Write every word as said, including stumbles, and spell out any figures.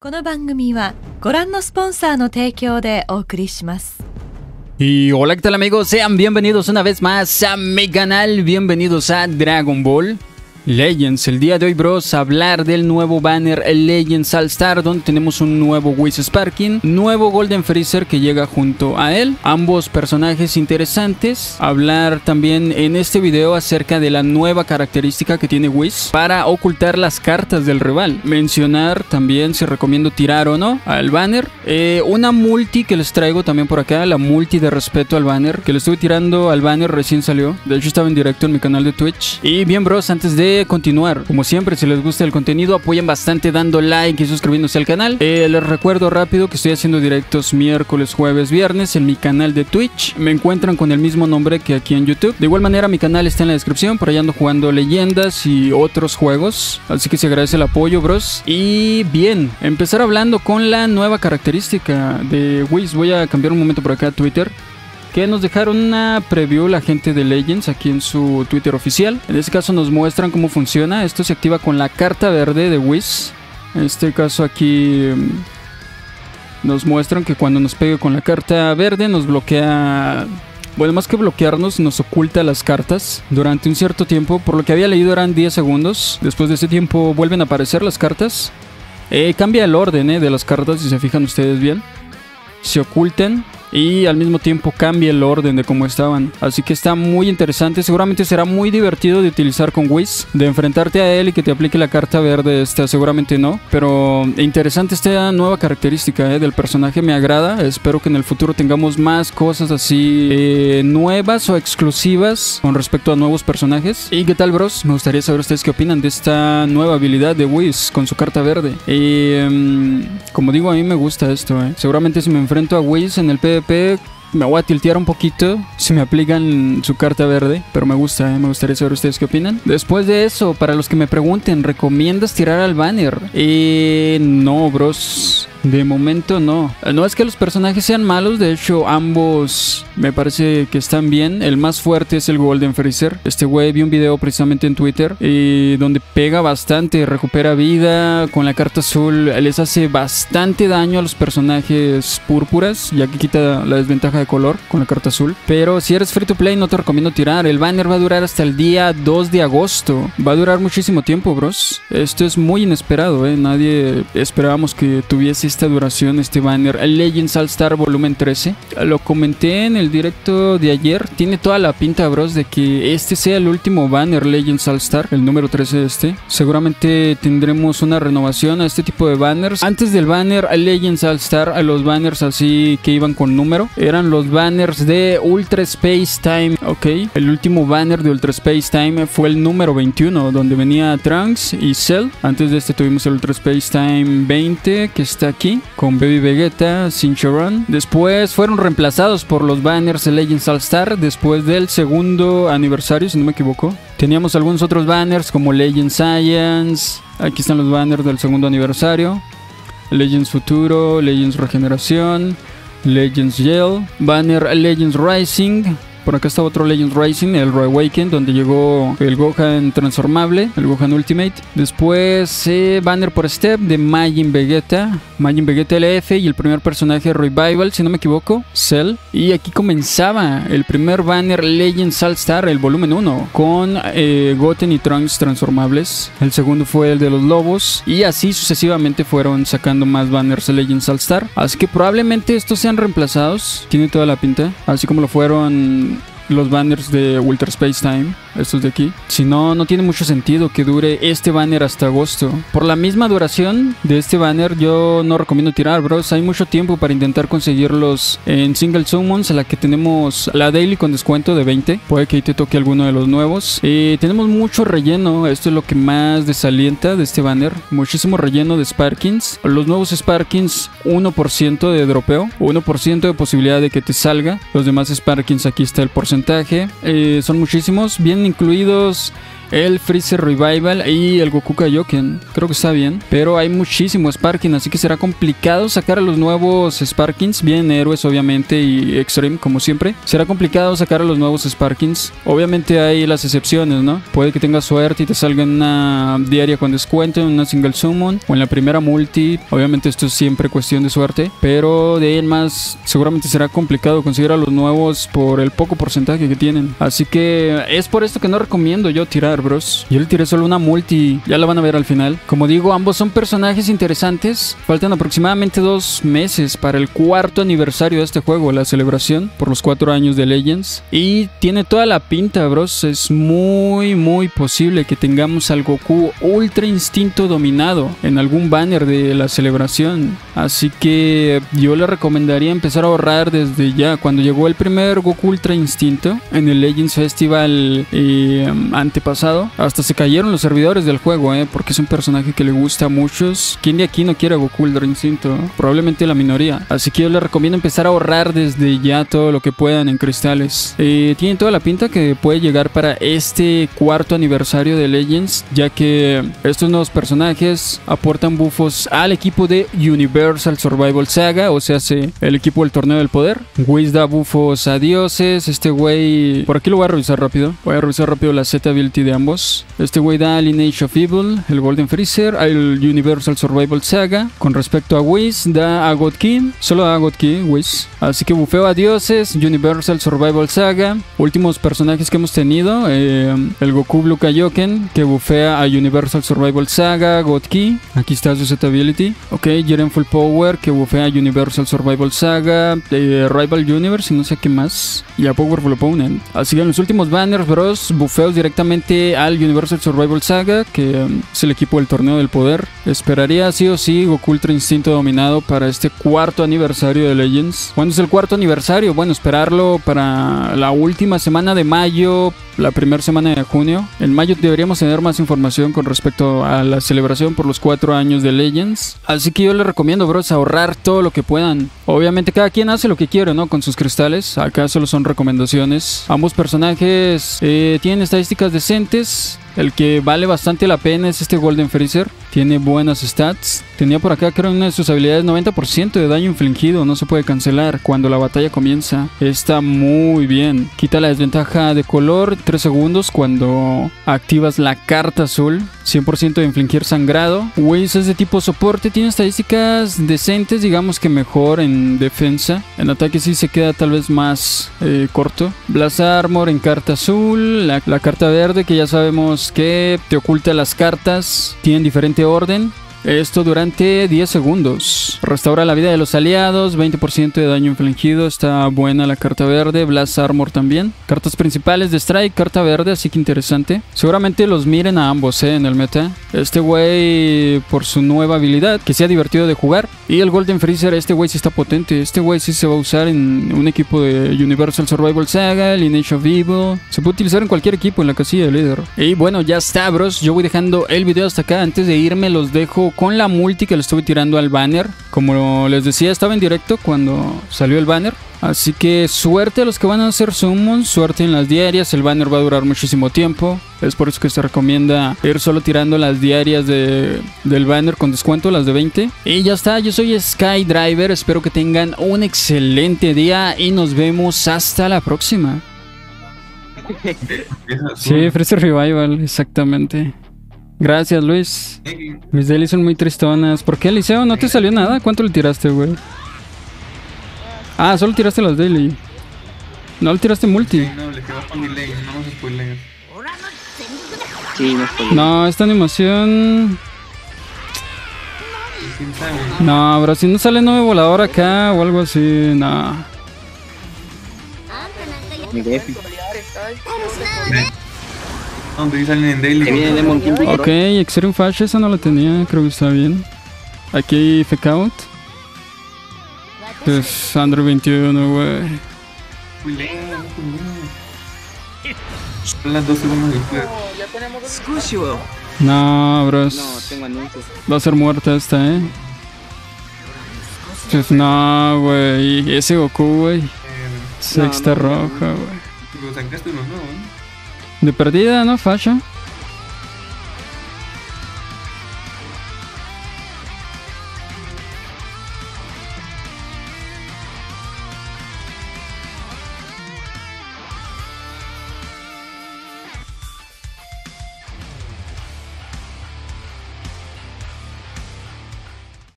この番組はご覧のスポンサーの提供でお送りします。 Y hola, ¿qué tal amigos? Sean bienvenidos una vez más a mi canal, bienvenidos a Dragon Ball Legends. El día de hoy, bros, hablar del nuevo banner Legends All Star, donde tenemos un nuevo Whis Sparking, nuevo Golden Freezer que llega junto a él, ambos personajes interesantes. Hablar también en este video acerca de la nueva característica que tiene Whis para ocultar las cartas del rival. Mencionar también si recomiendo tirar o no al banner. Eh, una multi que les traigo también por acá, la multi de respeto al banner, que le estuve tirando al banner, recién salió. De hecho estaba en directo en mi canal de Twitch. Y bien, bros, antes de continuar, como siempre, si les gusta el contenido, apoyen bastante dando like y suscribiéndose al canal. Eh, les recuerdo rápido que estoy haciendo directos miércoles, jueves, viernes en mi canal de Twitch. Me encuentran con el mismo nombre que aquí en YouTube. De igual manera, mi canal está en la descripción. Por allá ando jugando leyendas y otros juegos, así que se agradece el apoyo, bros. Y bien, empezar hablando con la nueva característica de Whis. Voy a cambiar un momento por acá a Twitter, que nos dejaron una preview la gente de Legends aquí en su Twitter oficial. En este caso nos muestran cómo funciona. Esto se activa con la carta verde de Whis. En este caso aquí nos muestran que cuando nos pegue con la carta verde nos bloquea... Bueno, más que bloquearnos, nos oculta las cartas durante un cierto tiempo. Por lo que había leído eran diez segundos. Después de ese tiempo vuelven a aparecer las cartas. Eh, cambia el orden eh, de las cartas, si se fijan ustedes bien. Se ocultan y al mismo tiempo cambia el orden de cómo estaban. Así que está muy interesante. Seguramente será muy divertido de utilizar con Whis, de enfrentarte a él y que te aplique la carta verde. Esta seguramente no, pero interesante esta nueva característica eh, del personaje. Me agrada. Espero que en el futuro tengamos más cosas así eh, nuevas o exclusivas con respecto a nuevos personajes. ¿Y qué tal, bros? Me gustaría saber ustedes qué opinan de esta nueva habilidad de Whis con su carta verde. Y um, como digo, a mí me gusta esto eh. Seguramente si me enfrento a Whis en el PvP me voy a tiltear un poquito si me aplican su carta verde, pero me gusta, ¿eh? Me gustaría saber ustedes qué opinan. Después de eso, para los que me pregunten, ¿recomiendas tirar al banner? Eh, no, bros. De momento no. No es que los personajes sean malos, de hecho ambos me parece que están bien. El más fuerte es el Golden Freezer. Este güey, vi un video precisamente en Twitter eh, donde pega bastante, recupera vida. Con la carta azul les hace bastante daño a los personajes púrpuras, ya que quita la desventaja de color con la carta azul. Pero si eres free to play no te recomiendo tirar. El banner va a durar hasta el día dos de agosto. Va a durar muchísimo tiempo, bros. Esto es muy inesperado, eh. Nadie esperábamos que tuviese esta duración, este banner Legends All Star volumen trece. Lo comenté en el directo de ayer. Tiene toda la pinta, bros, de que este sea el último banner Legends All Star, el número trece de este. Seguramente tendremos una renovación a este tipo de banners. Antes del banner Legends All Star, a los banners así que iban con número eran los banners de Ultra Space Time. Ok, el último banner de Ultra Space Time fue el número veintiuno, donde venía Trunks y Cell. Antes de este tuvimos el Ultra Space Time veinte, que está aquí con Baby Vegeta, Shincharon. Después fueron reemplazados por los banners de Legends All Star después del segundo aniversario, si no me equivoco. Teníamos algunos otros banners como Legends Science. Aquí están los banners del segundo aniversario. Legends Futuro, Legends Regeneración, Legends Yell, banner Legends Rising. Por acá está otro Legends Rising, el Reawaken, donde llegó el Gohan transformable, el Gohan Ultimate. Después, eh, banner por step de Majin Vegeta, Majin Vegeta L F y el primer personaje Revival, si no me equivoco, Cell. Y aquí comenzaba el primer banner Legends All Star, el volumen uno, con eh, Goten y Trunks transformables. El segundo fue el de los lobos. Y así sucesivamente fueron sacando más banners de Legends All Star. Así que probablemente estos sean reemplazados. Tiene toda la pinta. Así como lo fueron los banners de Ultra Space Time, estos de aquí. Si no, no tiene mucho sentido que dure este banner hasta agosto. Por la misma duración de este banner, yo no recomiendo tirar, bros. Hay mucho tiempo para intentar conseguirlos en Single Summons, a la que tenemos la Daily con descuento de veinte. Puede que ahí te toque alguno de los nuevos. Eh, tenemos mucho relleno. Esto es lo que más desalienta de este banner. Muchísimo relleno de Sparkings. Los nuevos Sparkings, uno por ciento de dropeo, uno por ciento de posibilidad de que te salga. Los demás Sparkings, aquí está el porcentaje. Eh, son muchísimos. Vienen incluidos el Freezer Revival y el Goku Kaioken. Creo que está bien, pero hay muchísimo Sparking, así que será complicado sacar a los nuevos Sparkings. Vienen héroes obviamente y Extreme como siempre. Será complicado sacar a los nuevos Sparkings. Obviamente hay las excepciones, ¿no? Puede que tengas suerte y te salga en una diaria con descuento, en una single summon o en la primera multi. Obviamente esto es siempre cuestión de suerte, pero de ahí en más seguramente será complicado conseguir a los nuevos por el poco porcentaje que tienen. Así que es por esto que no recomiendo yo tirar, bros. Yo le tiré solo una multi, ya la van a ver al final. Como digo, ambos son personajes interesantes. Faltan aproximadamente dos meses para el cuarto aniversario de este juego, la celebración por los cuatro años de Legends. Y tiene toda la pinta, bros. Es muy, muy posible que tengamos al Goku Ultra Instinto dominado en algún banner de la celebración. Así que yo le recomendaría empezar a ahorrar desde ya. Cuando llegó el primer Goku Ultra Instinto en el Legends Festival eh, antepasado, hasta se cayeron los servidores del juego, eh, porque es un personaje que le gusta a muchos. ¿Quién de aquí no quiere a Goku Ultra Instinto? Probablemente la minoría. Así que yo les recomiendo empezar a ahorrar desde ya todo lo que puedan en cristales. Eh, tienen toda la pinta que puede llegar para este cuarto aniversario de Legends, ya que estos nuevos personajes aportan buffos al equipo de Universal Survival Saga, o sea, el equipo del Torneo del Poder. Whis da buffos a dioses. Este güey, por aquí lo voy a revisar rápido. Voy a revisar rápido la Z ability de ambos. Este güey da Lineage of Evil, el Golden Freezer, el Universal Survival Saga. Con respecto a Whis, da a God King, solo da a God King, Whis. Así que bufeo a dioses, Universal Survival Saga. Últimos personajes que hemos tenido, eh, el Goku Blue Kaioken, que bufea a Universal Survival Saga, God Key. Aquí está su set ability. Ok, Jiren Full Power, que bufea a Universal Survival Saga, eh, Rival Universe y no sé qué más. Y a Powerful Opponent. Así que en los últimos banners, bros, bufeos directamente al Universal Survival Saga, que um, es el equipo del Torneo del Poder. Esperaría sí o sí Goku Ultra Instinto dominado para este cuarto aniversario de Legends. ¿Cuándo es el cuarto aniversario? Bueno, esperarlo para la última semana de mayo, la primera semana de junio. En mayo deberíamos tener más información con respecto a la celebración por los cuatro años de Legends. Así que yo les recomiendo, bros, ahorrar todo lo que puedan. Obviamente cada quien hace lo que quiere, ¿no? Con sus cristales. Acá solo son recomendaciones. Ambos personajes eh, tienen estadísticas decentes. El que vale bastante la pena es este Golden Freezer. Tiene buenas stats. Tenía por acá, creo, una de sus habilidades noventa por ciento de daño infligido. No se puede cancelar cuando la batalla comienza. Está muy bien. Quita la desventaja de color tres segundos cuando activas la carta azul. cien por ciento de infligir sangrado. Whis es de tipo soporte. Tiene estadísticas decentes, digamos que mejor en defensa. En ataque sí se queda tal vez más eh, corto. Blast Armor en carta azul. La, la carta verde, que ya sabemos que te oculta las cartas. Tienen diferente orden. Esto durante diez segundos. Restaura la vida de los aliados. veinte por ciento de daño infligido. Está buena la carta verde. Blast Armor también. Cartas principales de Strike. Carta verde, así que interesante. Seguramente los miren a ambos eh, en el meta. Este güey por su nueva habilidad, que sea divertido de jugar. Y el Golden Freezer, este güey sí está potente. Este güey sí se va a usar en un equipo de Universal Survival Saga, Lineage of Evil. Se puede utilizar en cualquier equipo en la casilla de líder. Y bueno, ya está, bros. Yo voy dejando el video hasta acá. Antes de irme los dejo con la multi que le estuve tirando al banner. Como les decía, estaba en directo cuando salió el banner. Así que suerte a los que van a hacer summons, suerte en las diarias. El banner va a durar muchísimo tiempo. Es por eso que se recomienda ir solo tirando las diarias de, del banner con descuento, las de veinte. Y ya está, yo soy Skydriver. Espero que tengan un excelente día y nos vemos hasta la próxima. Sí, Freezer Revival, exactamente. Gracias, Luis. Mis dailies son muy tristonas. ¿Por qué, Eliseo? ¿No te salió nada? ¿Cuánto le tiraste, güey? Ah, solo tiraste las daily. No le tiraste multi. Sí, no, le quedó con delay, no nos spoilees. Sí, no spoilees. No, esta animación... No, bro, si no sale nueve volador acá o algo así, no. Mi defi. Donde salen en daily. Que viene Demon King. Ok, Extreme Flash, esa no la tenía, creo que está bien. Aquí hay Fake Out. Es Under veintiuno, güey. Son las dos segundos del juego. No, bros. No, tengo anuncios. Va a ser muerta esta, eh. Pues no, güey. Ese Goku, güey. Sexta no, no, roja, no. güey. Lo sacaste uno nuevo, ¿no? De perdida, ¿no? Fasha.